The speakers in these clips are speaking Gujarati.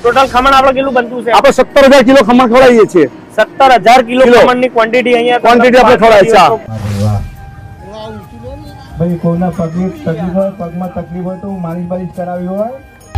ટોટલ ખમણ આપણે કેટલું બનતું છે? આપણે 17,000 કિલો ખમણ ખવડાવીએ છીએ। 17,000 કિલો ખમણની ક્વોન્ટિટી અહીંયા ક્વોન્ટિટી આપણે ખવડાવીએ છીએ। ભાઈ કોઈના પગની તકલીફ હોય, પગમાં તકલીફ હોય તો માલિશ કરાવી હોય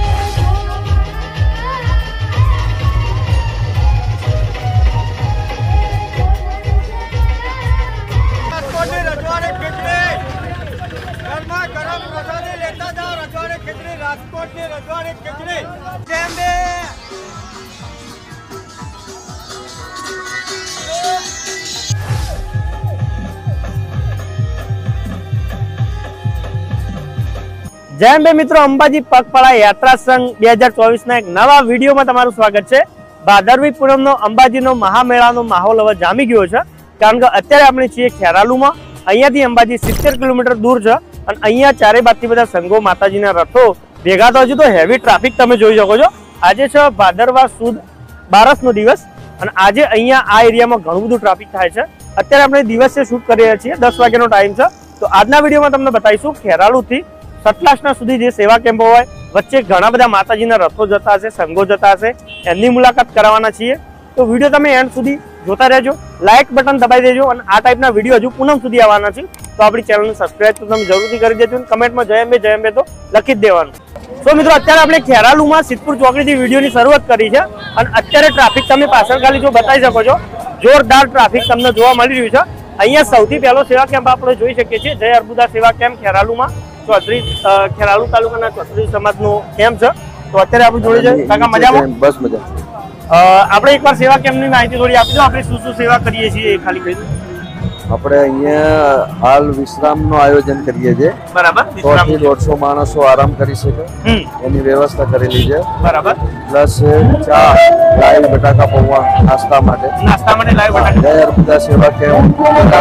જય અંબે મિત્રો, અંબાજી પગપાળા યાત્રા સંઘ 2024 ના એક નવા વિડીયોમાં તમારું સ્વાગત છે। ભાદરવી પૂનમનો અંબાજીનો મહામેળાનો માહોલ હવે જામી ગયો છે, કારણ કે અત્યારે આપણે છીએ ખેરાલુમાં। અહીંયાથી અંબાજી 70 કિલોમીટર દૂર છે અને અહીંયા ચારે બાજુથી બધા સંઘો માતાજીના રથો ભેગા થયો છે। તો હેવી ટ્રાફિક તમે જોઈ શકો છો। આજે છે ભાદરવા સુદ 12નો દિવસ અને આજે અહીંયા આ એરિયામાં ઘણું બધું ટ્રાફિક થાય છે। અત્યારે આપણે દિવસે શૂટ કરી રહ્યા છીએ, 10 વાગ્યાનો ટાઈમ છે। તો આજના વિડીયોમાં તમને બતાવીશું ખેરાલુથી સતલાસના સુધી જે સેવા કેમ્પો હોય, વચ્ચે ઘણા બધા માતાજીના રથો જતા હશે, સંઘો જતા હશે, એમની મુલાકાત કરવાના છીએ। તો વિડીયો તમે એન્ડ સુધી જોતા રહેજો, લાઇક બટન દબાવી દેજો અને આ ટાઈપના વિડીયો હજુ પૂનમ સુધી આવવાના છે। તો આપણી ચેનલને સબસ્ક્રાઇબ તો તમે જરૂરથી કરી દેજો અને કમેન્ટમાં જય અંબે તો લખી જ દેવાનું। તો મિત્રો અત્યારે આપણે ખેરાલુમાં સિદ્ધપુર ચોકડીથી વિડીયોની શરૂઆત કરી છે અને અત્યારે ટ્રાફિક તમે પાછળ ખાલી જો બતાવી શકો છો, જોરદાર ટ્રાફિક તમને જોવા મળી રહ્યું છે। અહીંયા સૌથી પહેલો સેવા કેમ્પ આપણે જોઈ શકીએ છીએ, જય અર્બુદા સેવા કેમ્પ ખેરાલુમાં ખેરાલુ તાલુકાના ચૌધરી સમાજનો કેમ્પ છે। તો અત્યારે આપણી જોડે છે કાકા, મજામાં? બસ મજા। આપણે એકવાર સેવા કેમ્પની માહિતી થોડી આપી દો, આપણે શું શું સેવા કરીએ છીએ એ ખાલી કહી દો। આપણે અહીંયા હાલ વિશ્રામનું આયોજન કરીએ છીએ। બરાબર, 100 થી 150 માણસો આરામ કરી શકે એની વ્યવસ્થા કરેલી છે। બરાબર, પ્લસ ચા, લાઈવ બટાકા પૌવા નાસ્તા માટે લાઈવ બટાકા। જય અર્બુદા સેવા કેમ્પ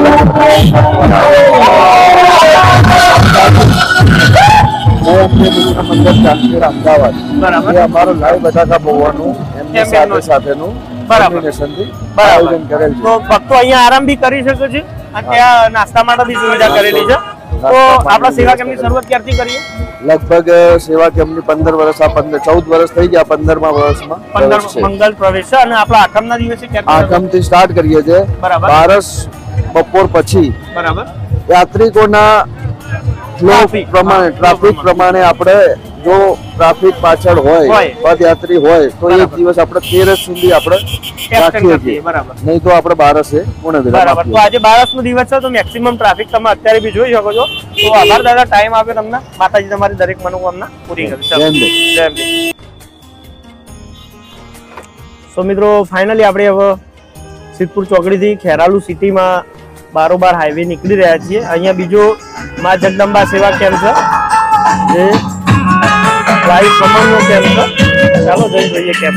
અમદાવાદ, બરાબર, અમારો લાઈવ બટાકા પૌવાનું એમની સાથેનું આયોજન કરેલ છે। તો ભક્તો અહીંયા આરામ બી કરી શકે છે અને ત્યાં નાસ્તા માટે બી સુવિધા કરેલી છે। તો આપણા સેવા કેમ્પની શરૂઆત ક્યારથી કરીએ? લગભગ સેવા કેમ્પની 15 વર્ષ, 14 વર્ષ થઈ ગયા, 15મા વર્ષમાં મંગલ પ્રવેશ છે અને આપણા આઠમના દિવસે આઠમથી સ્ટાર્ટ કરીએ છીએ। બારસ બપોર પછી બરાબર યાત્રિકોના ટ્રાફિક પ્રમાણે આપણે જો ટ્રાફિક પાછળ હોય, પદયાત્રી હોય તો એક દિવસ આપણે 13 સુધી આપણે રાખીએ છીએ, નહીં તો આપણે 12 પૂર્ણ વિરામ બરાબર। તો આજે 12નો દિવસ છે, તો મેક્સિમમ ટ્રાફિક તમે અત્યારે બી જોઈ શકો છો। તો આભાર દાદા, ટાઈમ આપ્યો તમને, માતાજી તમારી દરેક મનોકામના પૂરી કરશે। જય અંબે। સો મિત્રો, ફાઇનલી આપણે હવે સિદ્ધપુર ચોકડીથી ખેરાલુ સિટીમાં બારોબાર હાઈવે નીકળી રહ્યા છીએ। અહીંયા બીજો માં જગદંબા સેવા કેમ્પ છે, જે લાઈવ ખમણનો કેમ્પ છે। ચાલો જઈ જોઈએ કેમ્પ।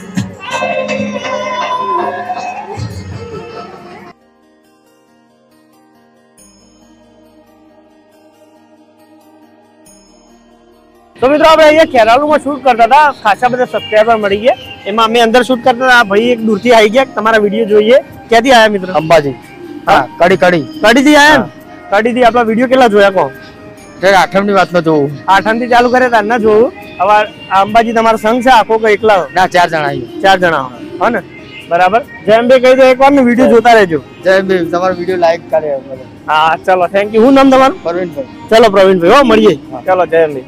તો મિત્રો આપણે અહીંયા ખેરાલુમાં શૂટ કરતા હતા, ખાસા બધા સબસ્ક્રાઈબર મળી ગયા, એમાં અમે અંદર શૂટ કરતા હતા। ભાઈ એક દૂરથી આવી ગયા, તમારા વિડીયો જોઈએ। ક્યાંથી આવ્યા મિત્રો? અંબાજી। હા, કડીથી આયા? કડીથી આપણા વિડીયો કેટલા જોયા કહો? આઠમની વાત માં જોવું, 8 થી ચાલુ કરે તાર ના જોવું। હવે અંબાજી તમારો સંઘ છે આખો કે એકલા? ના, 4 જણા આવી, 4 જણા હો ને? બરાબર। જય અંબે કહી દો એકવાર ને, વિડીયો જોતા રહેજો। જય અંબે, તમારો વિડીયો લાઈક કરે। હા ચલો, થેન્ક યુ। શું નામ તમારું? પ્રવીણભાઈ। ચલો પ્રવીણભાઈ, હો મળીએ। ચલો જય અંબે।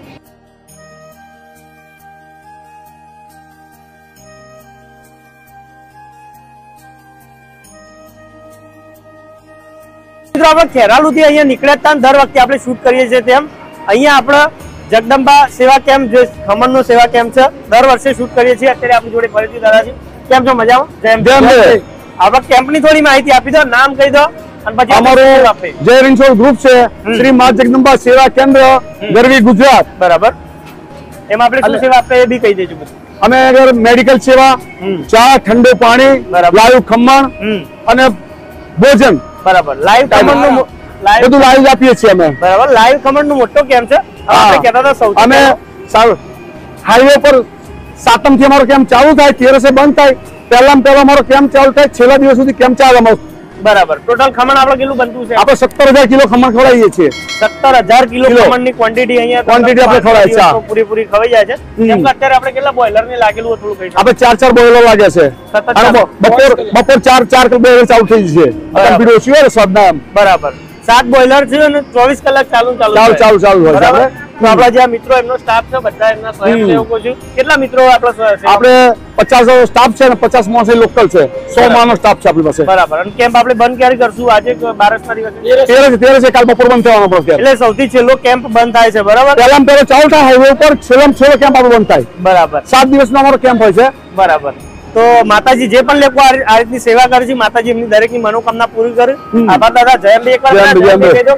મિત્રો આપણે ખેરાલુથી અહીંયા નીકળ્યા હતા, દર વખતે આપણે શૂટ કરીએ છીએ તેમ અહીંયા આપણે જગદંબા સેવા કેમ્પ, જે ખમણનો સેવા કેમ્પ છે, દર વર્ષે શૂટ કરીએ છીએ। અત્યારે આપણી જોડે ફરીથી દાદાજી, કેમ છો? મજામાં? જય અંબે। આપણા કેમ્પની થોડી માહિતી આપી દો, નામ કહી દો અને પછી અમારું જય રિન્સોલ ગ્રુપ છે, શ્રી મા જગદંબા સેવા કેન્દ્ર, ગરવી, ગુજરાત। બરાબર, એમાં આપણે શું સેવા આપે એ બી કહી દેજો। અમે અગર મેડિકલ સેવા, ચા, ઠંડુ પાણી, લાઈવ ખમણ અને ભોજન, બરાબર, લાઈવ ખમણનું બધું લાઈવ આપીએ છીએ અમે। બરાબર, લાઈવ ખમણનું મોટો કેમ્પ છે। આપણે કહેતા હતા સૌથી અમે હાઈવે પર 7મ થી અમારો કેમ્પ ચાલુ થાય, 13 બંધ થાય, પહેલા અમારો કેમ્પ ચાલુ થાય, છેલ્લા દિવસ સુધી કેમ્પ ચાલે બરાબર. ટોટલ ખમણ આપણે કેટલું બનતું છે? આપણે 17,000 કિલો ખમણ ખવડાવીએ છીએ. 17,000 કિલો ખમણની ક્વોન્ટિટી અહીંયા ક્વોન્ટિટી આપણે ખવડાવીએ છીએ. પૂરી ખવાઈ જાય છે. કેમ કે અત્યારે આપણે કેટલા બોઇલર ને લાગેલું થોડું કહી આપણે 4 બોઇલર લાગે છે. અને બપોર 4 બોઇલર ચાલુ થઈ જશે. કમ્પ્યુટર ઓછી હોય સ્વાદના. બરાબર. 7 બોઇલર છે અને 24 કલાક ચાલુ હોય છે આપણે. તો આપણા જે મિત્રો એમનો સ્ટાફ છે બધા એમના સ્વયંસેવકો છે. કેટલા મિત્રો આપણે 50 સ્ટાફ છે અને 50 માણસ લોકલ છે. 100 માણસનો સ્ટાફ છે આપણી પાસે. બરાબર. અને કેમ્પ આપણે બંધ ક્યારે કરશું? આજે 12 દિવસે 13 કાલ બપોર બંધ થવાનો પડશે. એટલે સૌથી છેલ્લો કેમ્પ બંધ થાય છે. બરાબર. પહેલો ચાલુ થાય હાઈવે ઉપર, છેલ્લો કેમ્પ આપણો બંધ થાય. બરાબર. 7 દિવસનો અમારો કેમ્પ હોય છે. બરાબર. તો માતાજી જે પણ લોકો આ રીતની સેવા કરે છે, માતાજી એમની દરેકની મનોકામના પૂરી કરે. આભાર દાદા. જય અંબે. એકવાર જય અંબે.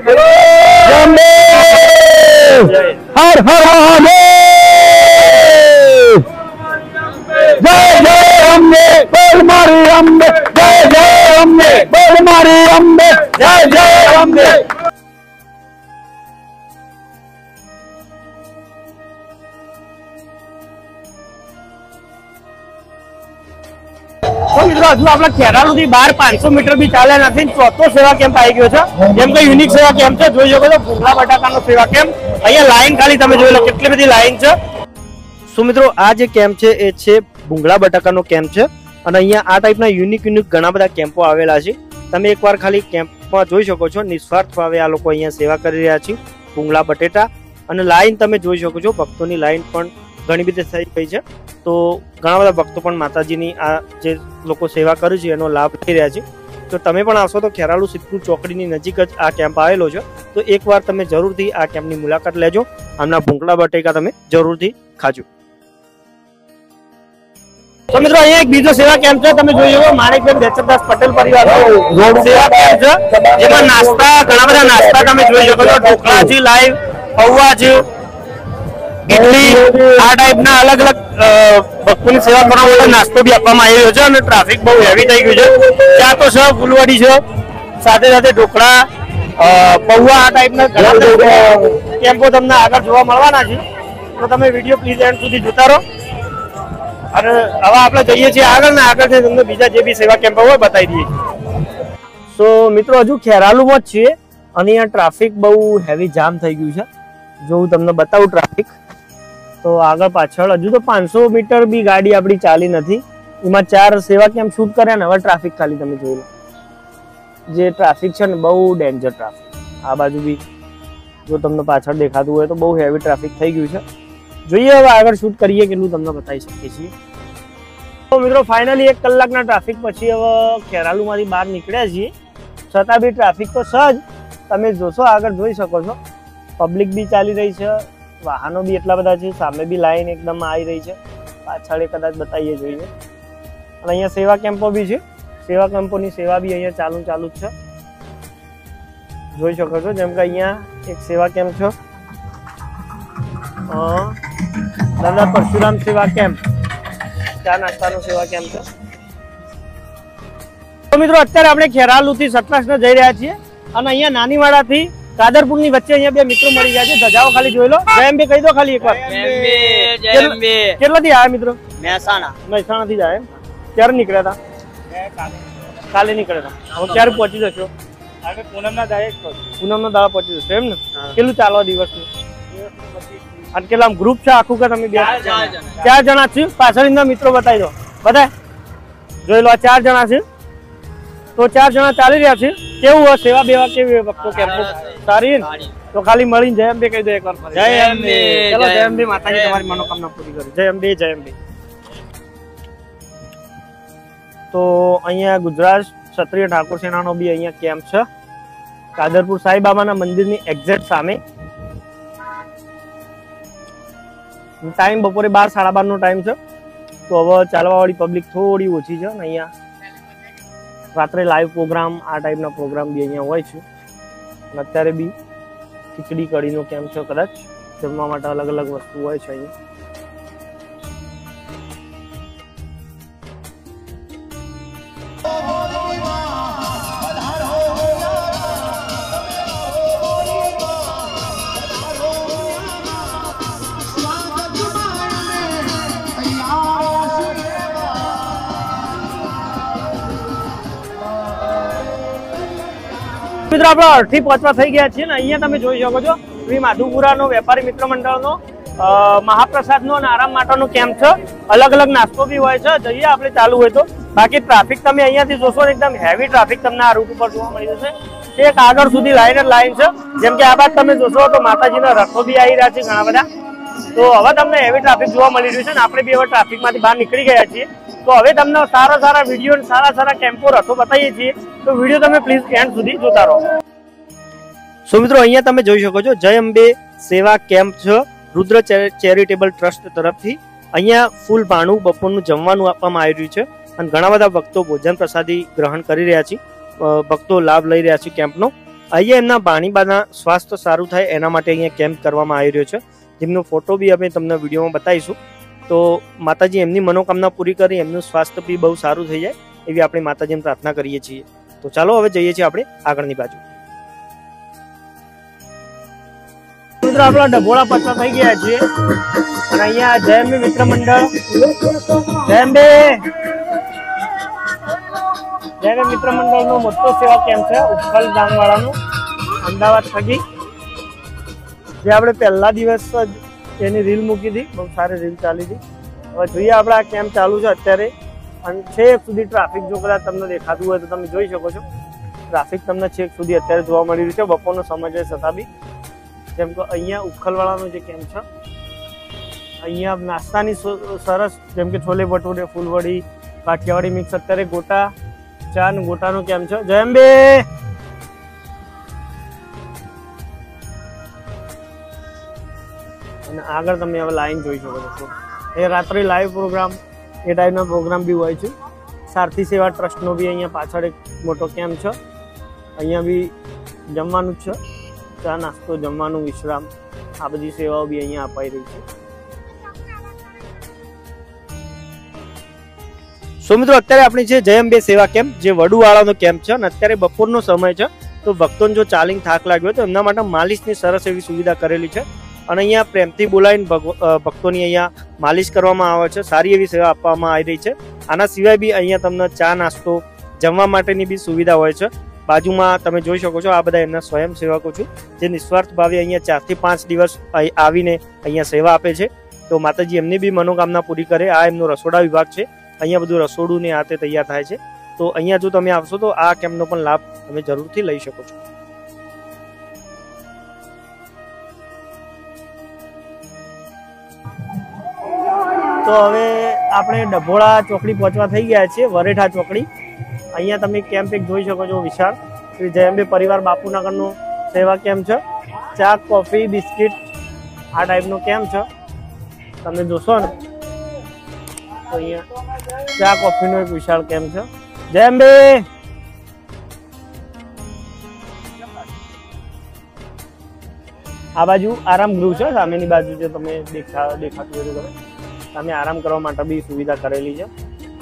હર હર મહાદેવ. જય જય અંબે, બોલ મારી અંબે. જય જય અંબે, બોલ મારી અંબે. જય જય અંબે. તો મિત્રો હજુ આપણા ખેરાલુથી બહાર 500 મીટર બી ચાલ્યા નથી. ચોથો સેવા કેમ્પ આવી ગયો છે. જેમ કે યુનિક સેવા કેમ્પ છે. જોઈ શકો છો ભૂંગળા બટાકાનો સેવા કેમ્પ. અહીંયા લાઈન ખાલી તમે જોઈ લો કેટલી બધી લાઈન છે. શું મિત્રો આ જે કેમ્પ છે એ છે ભૂંગળા બટાકાનો કેમ્પ છે. અને અહીંયા આ ટાઈપના યુનિક ઘણા બધા કેમ્પો આવેલા છે. તમે એકવાર ખાલી કેમ્પમાં જોઈ શકો છો. નિસ્વાર્થ ભાવે આ લોકો અહીંયા સેવા કરી રહ્યા છે. ભૂંગળા બટેટા અને લાઈન તમે જોઈ શકો છો. ભક્તોની લાઈન પણ ઘણી બધી થઈ ગઈ છે. તો ઘણા બધા ભક્તો પણ માતાજીની આ જે લોકો સેવા કરે છે એનો લાભ લઈ રહ્યા છે. તો તમે પણ આવશો તો ખેરાલુ સિદ્ધપુર ચોકડીની નજીક જ આ કેમ્પ આવેલો છે. તો એકવાર તમે જરૂરથી આ કેમ્પની મુલાકાત લેજો. આમના ભૂંગળા બટેકા તમે જરૂરથી ખાજો. તો મિત્રો અહીંયા એક બીજો સેવા કેમ્પ છે. તમે જોઈ શકો માણેકબેન દેચરદાસ પટેલ પરિવારનો સેવા કેમ્પ છે. જેમાં નાસ્તા ઘણા બધા નાસ્તા તમે જોઈ શકો છો. ઢોકળા છે, લાઈવ પૌવા છે, ઇડલી, આ ટાઈપના અલગ અલગ ભક્તોની સેવા કરવા માટે નાસ્તો બી આપવામાં આવી રહ્યો છે. અને ટ્રાફિક બહુ હેવી થઈ ગયું છે. ચા તો છે, ફૂલવાડી છે, સાથે સાથે ઢોકળા, પૌવા, આ ટાઈપના ઘણા બધા કેમ્પો તમને આગળ જોવા મળવાના છે. તો તમે વિડીયો પ્લીઝ એન્ડ સુધી જોતા રહો. અને હવે આપણે જઈએ છીએ આગળ ને આગળથી તમને બીજા જે બી સેવા કેમ્પો હોય બતાવી દઈએ છીએ. સો મિત્રો હજુ ખેરાલુમાં જ છીએ અને અહીંયા ટ્રાફિક બહુ હેવી જામ થઈ ગયું છે. જો હું તમને બતાવું ટ્રાફિક તો આગળ પાછળ હજુ તો 500 મીટર બી ગાડી આપણી ચાલી નથી. એમાં 4 સેવા કેમ્પ શૂટ કર્યા ને હવે ટ્રાફિક ખાલી તમે જોઈ લો. જે ટ્રાફિક છે ને બહુ ડેન્જર ટ્રાફિક. આ બાજુ બી જો તમને પાછળ દેખાતું હોય તો બહુ હેવી ટ્રાફિક થઈ ગયું છે. જોઈએ હવે આગળ શૂટ કરીએ કેટલું તમને બતાવી શકીએ છીએ. તો મિત્રો ફાઇનલી 1 કલાકના ટ્રાફિક પછી હવે ખેરાલુમાંથી બહાર નીકળ્યા છીએ. છતાં બી ટ્રાફિક તો સહજ તમે જોશો આગળ જોઈ શકો છો. પબ્લિક બી ચાલી રહી છે, વાહનો બી એટલા બધા છે, સામે બી લાઈન એકદમ આવી રહી છે. પાછળ કદાચ બતાવીએ જોઈએ. અને અહીંયા સેવા કેમ્પો બી છે. સેવા કેમ્પોની સેવા બી અહીંયા ચાલુ જ છે. જોઈ શકો છો. જેમ કે અહીંયા એક સેવા કેમ્પ છે, દાદા પરશુરામ સેવા કેમ્પ, ચા નાસ્તાનો સેવા કેમ્પ છે. તો મિત્રો અત્યારે આપણે ખેરાલુથી સતરાસને જઈ રહ્યા છીએ અને અહીંયા નાનીવાડાથી કાદરપુર ની વચ્ચે અહીંયા 2 મિત્રો મળી ગયા છે. ધજાઓ ખાલી જોઈ લો. જય અંબે કહી દો ખાલી એકવાર. કેટલાથી આવ્યા મિત્રો? મહેસાણા થી જ આવ્યા. ક્યારે નીકળ્યા હતા? કાલે નીકળ્યા હતા. હવે ક્યારે પહોંચી જશો? પૂનમના દાડા પહોંચી જશો એમ ને? કેટલું ચાલવા દિવસનું? અને કેટલા ગ્રુપ છે આખું કે તમે 4 જણા છે? પાછળ મિત્રો બતાવી દો. બધા જોઈ લો 4 જણા છે. તો 4 જણા ચાલી રહ્યા છે. કેવું હોય સેવા બેવા કેવી ભક્તો કેમ્પો? સારી ને? તો ખાલી મળીને જય અંબે કહી દો એકવાર. જય અંબે. ચલો જય અંબે. માતાજી તમારી મનોકામના પૂરી કરે. જય અંબે. જય અંબે. તો અહીંયા ગુજરાત ક્ષત્રિય ઠાકોર સેનાનો બી અહીંયા કેમ્પ છે. કાદરપુર સાંઈ બાબાના મંદિરની એક્ઝેક્ટ સામે. ટાઈમ બપોરે 12 સાડા 12 નો ટાઈમ છે. તો હવે ચાલવા વાળી પબ્લિક થોડી ઓછી છે. અહીંયા રાત્રે લાઈવ પ્રોગ્રામ, આ ટાઈપના પ્રોગ્રામ બી અહીંયા હોય છે. અને અત્યારે બી ખીચડી કઢીનો કેમ્પ છે. કદાચ જમવા માટે અલગ અલગ વસ્તુ હોય છે અહીંયા. મિત્રો આપણે અડધી પહોંચવા થઈ ગયા છીએ ને અહીંયા તમે જોઈ શકો છો શ્રી માધુપુરાનો વેપારી મિત્ર મંડળનો મહાપ્રસાદનો અને આરામ માટેનો કેમ્પ છે. અલગ અલગ નાસ્તો બી હોય છે, જઈએ આપણે ચાલુ હોય તો. બાકી ટ્રાફિક તમે અહીંયાથી જોશો ને એકદમ હેવી ટ્રાફિક તમને આ રૂટ ઉપર જોવા મળી જશે. એક આગળ સુધી લાઈન જ લાઈન છે. જેમ કે આ બાદ તમે જોશો તો માતાજીના રથો બી આવી રહ્યા છે ઘણા બધા. તો હવે તમને હેવી ટ્રાફિક જોવા મળી રહ્યું છે ને આપણે બી હવે ટ્રાફિકમાંથી બહાર નીકળી ગયા છીએ. તો હવે તમને સારા વિડીયો સારા કેમ્પો રથો બતાવીએ છીએ. તો વિડીયો તમે પ્લીઝ એન્ડ સુધી જોતા રહો. સો મિત્રો અહીંયા તમે જોઈ શકો છો જય અંબે સેવા કેમ્પ છે રુદ્ર ચેરિટેબલ ટ્રસ્ટ તરફથી. અહીંયા ફૂલ ભાણું બપોરનું જમવાનું આપવામાં આવી રહ્યું છે અને ઘણા બધા ભક્તો ભોજન પ્રસાદી ગ્રહણ કરી રહ્યા છે. ભક્તો લાભ લઈ રહ્યા છે કેમ્પનો. અહીંયા એમના ભાણીબાના સ્વાસ્થ્ય સારું થાય એના માટે અહીંયા કેમ્પ કરવામાં આવી રહ્યો છે, જેમનો ફોટો બી અમે તમને વિડીયોમાં બતાવીશું. તો માતાજી એમની મનોકામના પૂરી કરી એમનું સ્વાસ્થ્ય બી બહુ સારું થઈ જાય એવી આપણે માતાજીને પ્રાર્થના કરીએ છીએ. તો ચાલો હવે જઈએ છીએ આપણે આગળની બાજુ. મિત્રો આપણા ડભોળા પત્તા થઈ ગયા છીએ અને અહીંયા જય અંબે મિત્ર મંડળ જય અંબે મિત્ર મંડળનો મોટો સેવા કેમ્પ છે ઉખલ ગામવાળાનો અમદાવાદ થકી. જે આપણે પહેલા દિવસ એની રીલ મૂકી હતી, બહુ સારી રીલ ચાલી હતી. હવે જોઈએ આપણે આ કેમ્પ ચાલુ છે અત્યારે અને છેક સુધી ટ્રાફિક જો કદાચ તમને દેખાતું હોય તો તમે જોઈ શકો છો. ટ્રાફિક તમને છેક સુધી અત્યારે જોવા મળી રહ્યું છે બપોરનો સમય છે છતાં બી. જેમ કે અહીંયા ઉખલવાળાનો જે કેમ્પ છે અહીંયા નાસ્તાની સરસ જેમ કે છોલે ભટુરે, ફૂલવડી, કાઠિયાવાડી મિક્સ, અત્યારે ગોટા ચા અને ગોટાનો કેમ્પ છે. જય અંબે. અને આગળ તમે હવે લાઈન જોઈ શકો છો. એ રાત્રે લાઈવ પ્રોગ્રામ એ ટાઈપના પ્રોગ્રામ બી હોય છે. સારથી સેવા ટ્રસ્ટનો બી અહીંયા પાછળ એક મોટો કેમ્પ છે. અહીંયા બી જમવાનું જ છે, ચા નાસ્તો, જમવાનું, વિશ્રામ, આ બધી સેવાઓ બી અહીંયા અપાઈ રહી છે. સો મિત્રો અત્યારે આપણી છે જય અંબે સેવા કેમ્પ જે વડુવાળાનો કેમ્પ છે અને અત્યારે બપોરનો સમય છે. તો ભક્તોને જો ચાલીને થાક લાગ્યો તો એમના માટે માલિશની સરસ એવી સુવિધા કરેલી છે અને અહીંયા પ્રેમથી બોલાવીને ભક્તોની અહીંયા માલિશ કરવામાં આવે છે. સારી એવી સેવા આપવામાં આવી રહી છે. આના સિવાય બી અહીંયા તમને ચા નાસ્તો, જમવા માટેની બી સુવિધા હોય છે. બાજુમાં તમે જોઈ શકો છો આ બધા એમના સ્વયંસેવકો છે જે નિસ્વાર્થ ભાવે અહીંયા 4 થી 5 દિવસ આવીને અહીંયા સેવા આપે છે. તો માતાજી એમની બી મનોકામના પૂરી કરે. આ એમનો રસોડા વિભાગ છે. અહીંયા બધું રસોડું ને હાથે તૈયાર થાય છે. તો અહીંયા જો તમે આવશો તો આ કેમ્પનો પણ લાભ તમે જરૂરથી લઈ શકો છો. તો હવે આપણે ડભોળા ચોકડી પહોંચવા થઈ ગયા છીએ, વરેઠા ચોકડી. અહીંયા તમે કેમ્પ એક જોઈ શકો છો વિશાળ શ્રી જય અંબે પરિવાર બાપુનગરનો સેવા કેમ્પ છે. ચા, કોફી, બિસ્કિટ આ ટાઈપનો કેમ્પ છે. તમે જોશો ને તો અહીંયા ચા કોફીનો એક વિશાળ કેમ્પ છે. જય અંબે. આ બાજુ આરામ ગૃહ છે, સામેની બાજુ જે તમે દેખાતું હોય તમે સામે આરામ કરવા માટે બી સુવિધા કરેલી છે.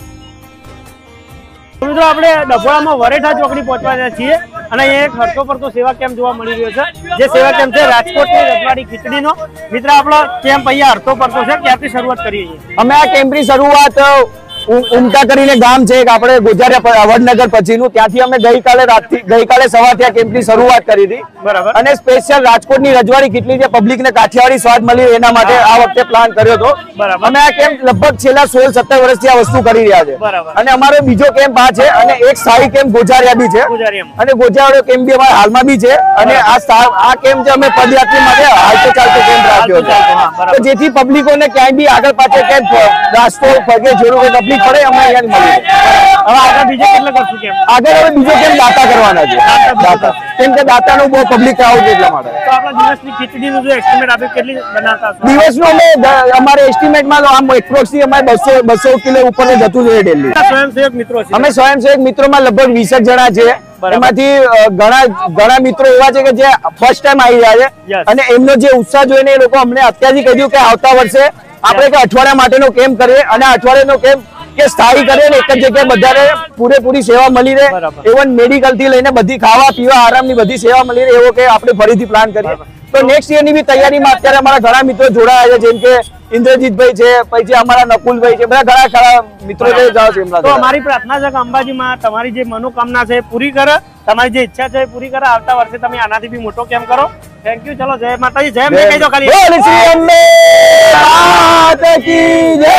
મિત્રો આપણે ડભોળામાં વરેઠા ચોકડી પહોંચવા છીએ અને અહીંયા એક હરતો પરતો સેવા કેમ્પ જોવા મળી રહ્યો છે. જે સેવા કેમ્પ છે રાજકોટની રજવાડી ખીચડીનો. મિત્ર આપણો કેમ્પ અહીંયા હરતો પરતો છે. ક્યાંથી શરૂઆત કરીએ છીએ? અમે આ કેમ્પની શરૂઆત ઉમટા કરીને ગામ છે એક આપણે ગોજારિયા વડનગર પછીનું, ત્યાંથી અમે ગઈકાલે સવારથી આ કેમ્પની શરૂઆત કરી હતી. બરાબર. અને સ્પેશિયલ રાજકોટની રજવાડી કેટલી જે પબ્લિકને કાઠિયાવાડી સ્વાદ મળી એના માટે આ વખતે પ્લાન કર્યો હતો. બરાબર. અમે આ કેમ્પ લગભગ છેલ્લા 16-17 વર્ષથી આ વસ્તુ કરી રહ્યા છે. બરાબર. અને અમારો બીજો કેમ્પ આ છે અને એક સ્થાયી કેમ્પ ગોજારિયા બી છે અને ગોજારિયા કેમ્પ બી અમારા હાલમાં બી છે. અને આ કેમ્પ જે અમે પદયાત્રી માટે હાલતો ચાલતો કેમ્પ રાખ્યો છે તો જેથી પબ્લિકોને ક્યાંય બી આગળ પાછળ ક્યાંય રાસ્તો પગે જોડવું તકલીફ પડે અમે અહીંયા મળી. હવે આગળ બીજો કેટલો કરશું કેમ્પ? આગળ હવે બીજો કેમ્પ દાતા કરવાના છે. દાતા કેમ કે દાતાનું બહુ પબ્લિક ક્રાઉડ એટલા માટે. તો આપણા દિવસની ખીચડીનું જો એસ્ટિમેટ આપે કેટલી બનાવતા હશો? દિવસનો અમે અમારે એસ્ટિમેટમાં આમ એપ્રોક્સલી અમારે 200 કિલો ઉપર જતું જોઈએ ડેલી. સ્વયંસેવક મિત્રો છે. અમે સ્વયંસેવક મિત્રોમાં લગભગ 20 જણા છે. એમાંથી ઘણા મિત્રો એવા છે કે જે ફર્સ્ટ ટાઈમ આવી રહ્યા છે અને એમનો જે ઉત્સાહ જોઈને એ લોકો અમને અત્યારથી કહ્યું કે આવતા વર્ષે આપણે કે અઠવાડિયા માટેનો કેમ્પ કરીએ અને અઠવાડિયાનો કેમ્પ કે સ્થાયી કરીએ ને એક જ જગ્યાએ બધાને પૂરેપૂરી સેવા મળી રહે. ઇવન મેડિકલ થી લઈને બધી ખાવા પીવા આરામની બધી સેવા મળી રહે એવો કે આપણે ફરીથી પ્લાન કરીએ. તો નેક્સ્ટ યરની બી તૈયારીમાં અત્યારે અમારા ઘણા મિત્રો જોડાયા છે, જેમ કે ઇન્દ્રજીતભાઈ છે, પછી અમારા નકુલભાઈ છે, બધા ઘણા મિત્રો છે. તો અમારી પ્રાર્થના છે કે અંબાજીમાં તમારી જે મનોકામના છે પૂરી કરે તમારી જે ઈચ્છા છે એ પૂરી કરો. આવતા વર્ષે તમે આનાથી બી મોટો કેમ્પ કરો. Thank you. ચલો જય માતાજી. જય અંબે કહી દો ખાલી. બોલ શ્રી અંબે માત કી જય.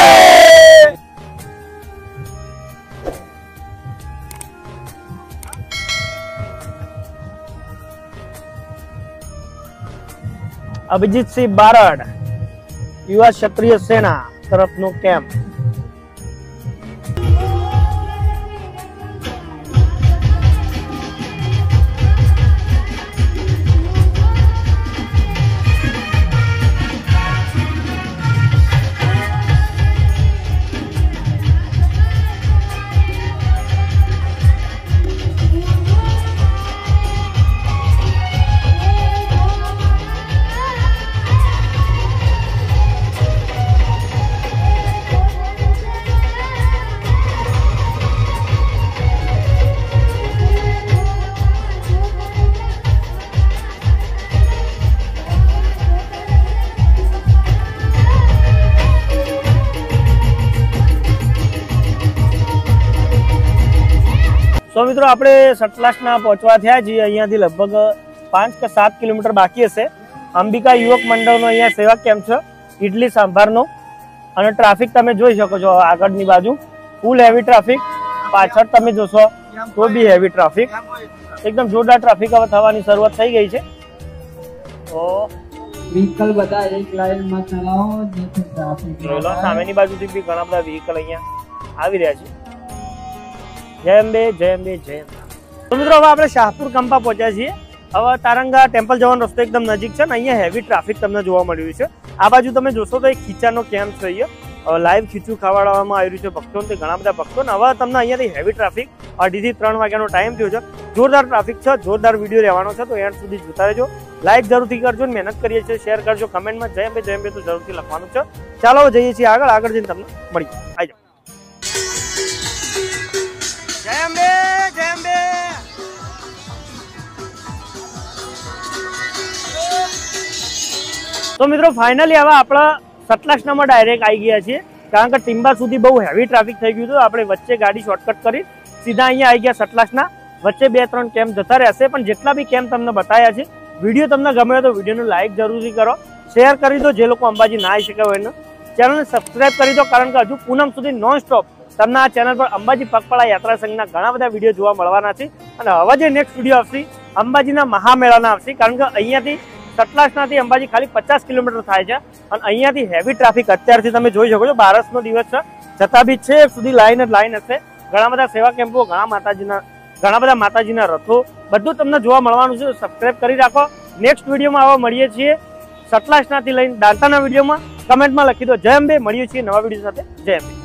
અભિજીતસિંહ બારડ યુવા ક્ષત્રિય સેના તરફનો કેમ્પ. તો મિત્રો આપણે સતલાસના પહોંચવા થયા છીએ. અહીંયાથી લગભગ 5 કે 7 કિલોમીટર બાકી હશે. અંબિકા યુવક મંડળનો અહીંયા સેવા કેમ્પ છે ઇડલી સાંભારનો. અને ટ્રાફિક તમે જોઈ શકો છો આગળની બાજુ ફૂલ હેવી ટ્રાફિક, પાછળ તમે જોશો તો બી હેવી ટ્રાફિક. એકદમ જોરદાર ટ્રાફિક હવે થવાની શરૂઆત થઈ ગઈ છે. તો વ્હીકલ બધા એક લાઈનમાં ચલાવો જેથી ટ્રાફિક સામેની બાજુથી બી ઘણા બધા વ્હીકલ અહીંયા આવી રહ્યા છે. જય અંબે જય અંબે જય અંબે. તો મિત્રો હવે આપણે શાહપુર કંપા પહોંચ્યા છીએ. હવે તારંગા ટેમ્પલ જવાનો રસ્તો એકદમ નજીક છે ને અહીંયા હેવી ટ્રાફિક તમને જોવા મળ્યું છે. આ બાજુ તમે જોશો તો એક ખીચાનો કેમ્પ છે. અહીંયા લાઈવ ખીચું ખાવાડવામાં આવ્યું છે ભક્તોને, તે ઘણા બધા ભક્તોને. હવે તમને અહીંયાથી હેવી ટ્રાફિક 2:30 થી 3 વાગ્યાનો ટાઈમ થયો છે. જોરદાર ટ્રાફિક છે, જોરદાર વિડીયો રહેવાનો છે. તો એન્ડ સુધી જોતા રહેજો. લાઈક જરૂરથી કરજો, મહેનત કરીએ છીએ, શેર કરજો, કમેન્ટમાં જય અંબે તો જરૂરથી લખવાનું છે. ચાલો જઈએ છીએ આગળ જઈને તમને મળીએ. આવી જાઓ. જય અંબે જય અંબે. તો મિત્રો ફાઇનલી હવે આપણા સતલાસનામાં ડાયરેક્ટ આવી ગયા છીએ. કારણ કે ટીમ્બા સુધી બહુ હેવી ટ્રાફિક થઈ ગયું હતું. આપણે વચ્ચે ગાડી શોર્ટકટ કરી સીધા અહીંયા આવી ગયા સતલાસના. વચ્ચે 2-3 કેમ્પ જતા રહેશે, પણ જેટલા બી કેમ્પ તમને બતાવ્યા છે, વિડીયો તમને ગમે તો વિડીયોને લાઈક જરૂરથી કરો, શેર કરી દો. જે લોકો અંબાજી ના આવી શક્યા હોય એને ચેનલને સબસ્ક્રાઇબ કરી દો. કારણ કે હજુ પૂનમ સુધી નોન સ્ટોપ તમને આ ચેનલ પર અંબાજી પગપાળા યાત્રા સંઘના ઘણા બધા વિડીયો જોવા મળવાના છે. અને હવે જે નેક્સ્ટ વિડીયો આવશે અંબાજીના મહામેળાના આવશે. કારણ કે અહીંયાથી સતલાસનાથી અંબાજી ખાલી 50 કિલોમીટર થાય છે. અને અહીંયાથી હેવી ટ્રાફિક અત્યારથી તમે જોઈ શકો છો. 12નો દિવસ છે છતાં બી છે સુધી લાઈન જ લાઈન હશે. ઘણા બધા સેવા કેમ્પો, ઘણા બધા માતાજીના રથો, બધું તમને જોવા મળવાનું છે. સબસ્ક્રાઇબ કરી રાખો. નેક્સ્ટ વિડીયોમાં આવા મળીએ છીએ સતલાસનાથી લઈને દાંતાના વિડીયોમાં. કમેન્ટમાં લખી દો જય અંબે. મળીએ છીએ નવા વિડીયો સાથે. જય અંબે.